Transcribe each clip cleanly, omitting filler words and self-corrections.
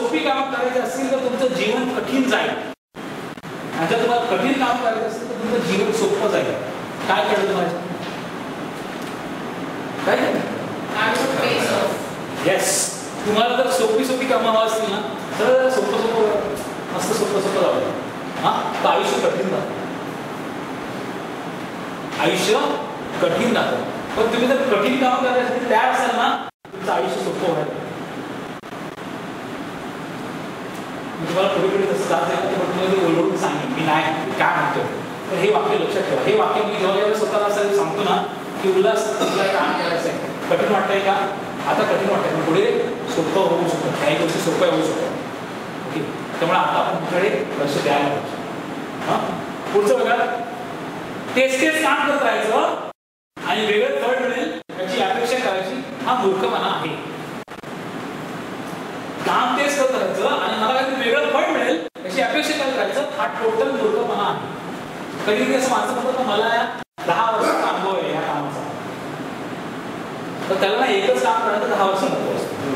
सोपी कामं करायची असतील तर तुमचं जीवन कठीण जाईल, आणि जर तुम्हाला कठीण काम करायचं असेल तर तुमचं जीवन सोपं जाईल. काय कळलं तुम्हाला? काय येस, तुम्हाला जर सोपी सोपी कामं हवं असतील ना तर सोपं मस्त सोपं जावं. हा, तर आयुष्य कठीण जातं, आयुष्य कठीण जातं. पण तुम्ही जर कठीण कामं करायसाठी तयार असाल ना तुमचं आयुष्य सोपं व्हायला. तुम्हाला पुढे तसं जात नाही पण तुम्हाला ओरडून सांगेन की नाही काय म्हणतो. तर हे वाक्य लक्षात ठेवा. हे वाक्य मी जेव्हा स्वतःला असं सांगतो ना की उल्हास तुला काम करायचं आहे, कठीण वाटतंय का, आता कठीण वाटतंय पण पुढे सोपं होऊ शकतं, काही गोष्टी सोप्या होऊ शकतात. ओके, त्यामुळे आता आपण पुढे लक्ष द्यायला पाहिजे. हां, पुढचं बघा, तेच काम करत राहायचं आणि वेगळं फळ मिळेल याची अपेक्षा करायची हा मूर्खपणा आहे. काम तेच करत राहायचं आणि मला काहीतरी वेगळं फळ मिळेल याची अपेक्षा करत राहायचं हा टोटल मूर्खपणा आहे. कधी कधी असं माणसं म्हणतात मला 10 वर्षाचा अनुभव आहे या कामाचा, तर त्याला ना एकच काम करण्याचा 10 वर्ष अनुभव असतो.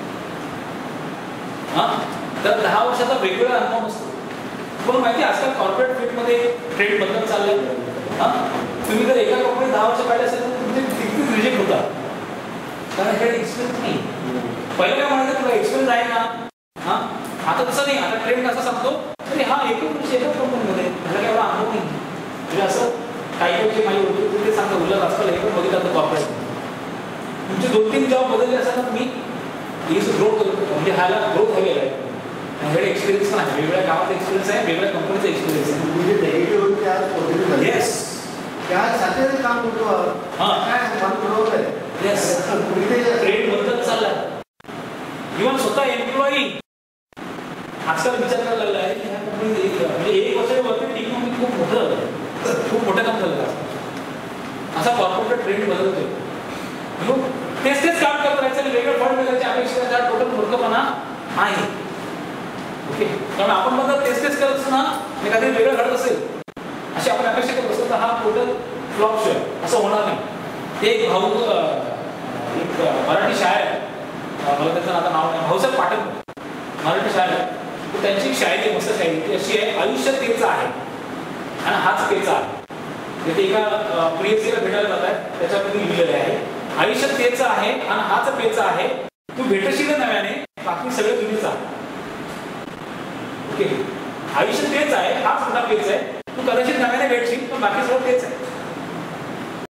हा, तर 10 वर्षाचा वेगवेगळा अनुभव नसतो. पण माहिती आजकाल कॉर्पोरेट फील्डमध्ये ट्रेंड बदलत चाललंय. हा, तुम्ही जर एका कंपनीत 10 वर्ष काढले असेल तर तुमचे तिकीट रिजेक्ट होतात, कारण हे एक्सपिरियन्स नाही. पहिलं काय म्हणायचं तुला एक्सपिरियन्स आहे ना. हा, आता तसं नाही. आता ट्रेंड कसा सांगतो तरी हा एकच कंपनीमध्ये त्याला काय एवढा अनुभव नाही. म्हणजे असं काही जे माझी ओळखी ते सांगतात उलट आजकाल हे पण बघितलं कॉर्पोरेट तुमचे 2-3 जॉब बदलले असतात ना तुम्ही ग्रोथ म्हणजे ह्याला ग्रोथ हवी आहे. वेगळे एक्सपिरियन्स पण आहे, वेगवेगळ्या गावाचा एक्सपिरियन्स आहे, वेगळ्या कंपनीचा एक्सपिरियन्स आहे. म्हणजे नेगेटिव्ह येस त्या साथीचं काम करतो. हां, काय काम बरोबर आहे. येस, ट्रेंड बदलत चालला. इव्हन स्वतः एम्प्लॉई आजकाल विचार करायला लागला आहे की ह्या कंपनीत म्हणजे 1 वर्षावरती टिकून खूप मोठं काम झालं. असा कॉर्पोरेट ट्रेंड बदलतोय. तेच काम करत राहायचं आणि वेगळं फळ मिळायची अपेक्षा त्या टोटल मूर्खपणा आहे. ओके, कारण आपण म्हणतात तेच करत असतो ना, एखादी वेगळं घडत असेल अशी आपण अपेक्षा करत असतो तर हा टोटल फ्लॉप शो आहे, असं होणार नाही. ते एक भाऊ एक मराठी शायर आहे, मला त्याचं आता नाव नाही, भाऊसाहेब पाटील मराठी शायर आहे. तर त्यांची शायरी मस्त शायरी ती अशी आहे, आयुष्य तेच आहे आणि हाच पेचा आहे. ते एका प्रियसीला भेटायला जात आहे, त्याच्यामध्ये लिहिलेलं आहे आयुष्य तेच आहे आणि हाच पेचा आहे, तू भेटशील नव्याने बाकी सगळं तुम्हीच आहे. ओके, आयुष्य तेच आहे, हाच मोठा पेच आहे, तू कदाचित नव्याने भेटशील पण बाकी सगळं तेच आहे.